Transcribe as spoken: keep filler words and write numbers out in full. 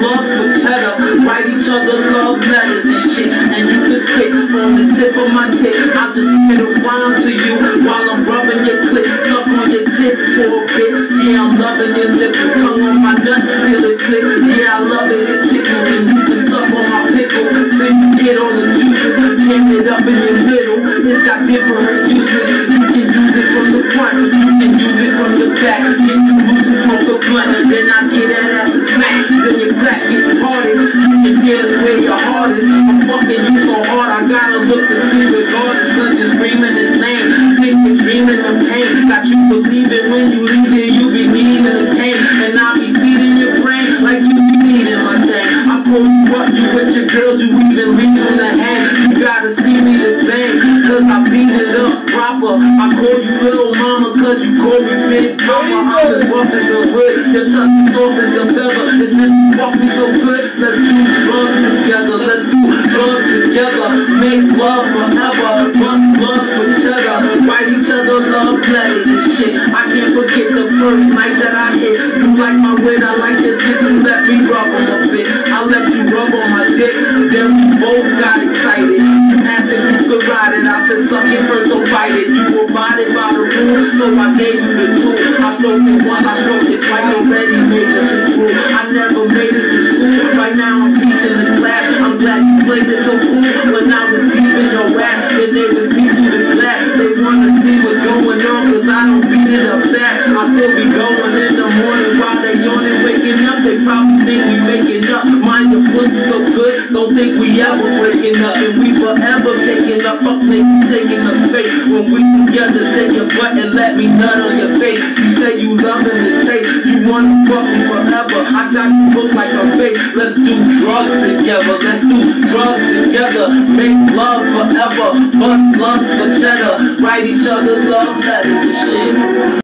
love for cheddar, write each other love letters and shit. And you can spit on the tip of my dick. I'll just spit a rhyme to you while I'm rubbing your clit, suck on your tits for a bit. Yeah, I'm loving your nipples, tongue on my nuts, feel it flick. Yeah, I love it, it tickles, and you can suck on my pickle till you get all the juices, jam it up in your middle. It's got different uses. You can use it from the front, you can use it from the back. Get too loose and smoke a blunt, then I get that ass a smack. Then your crack gets parted, you can feel it where your heart is. I'm fucking you so hard, I gotta look to see regardless, cause you're screaming his name. Think you're dreaming of pain, got you believing when you leave it, you be needing the cane. And I be feeding your brain like you be needing my thing. I pull you up, you with your girls, you even leave on the hang. You gotta see me to bang, cause I beat it up proper. I call you little mama, cause you call me big mama. I'm as rough as the wood, your touch is soft as a feather. And since you fuck me so good, let's do drugs together. Let's do drugs together, make love forever, bust love for cheddar, write each other love letters and shit. I can't forget the first night that I hit. You like my wit, I like your tits, you let me rub on a bit. I let you rub on my dick, then we both got excited. You asked if you could ride it, I said suck it first, don't bite it. You were bodied by the rule, so I gave you the tool. I stroked it once, I stroked it twice, already made this shit true. I never made it to school, right now I'm teaching the class. I'm glad you played it so cool. When I was deep in your rap, then there was people to clap. They wanna see what's going on, cause I don't beat it up fast. I still be going in the morning while they yawning, waking up. They probably think we making up. Mind your pussy so good, don't think we ever breaking up. And we forever taking up, fuck niggas taking up space. When we together, shake your butt and let me nut on your face. You say you loving the taste, you wanna fuck me forever. I got you hooked like a face. Let's do drugs together, let's do drugs together. Make love forever, bust lungs for cheddar, write each other love letters and shit.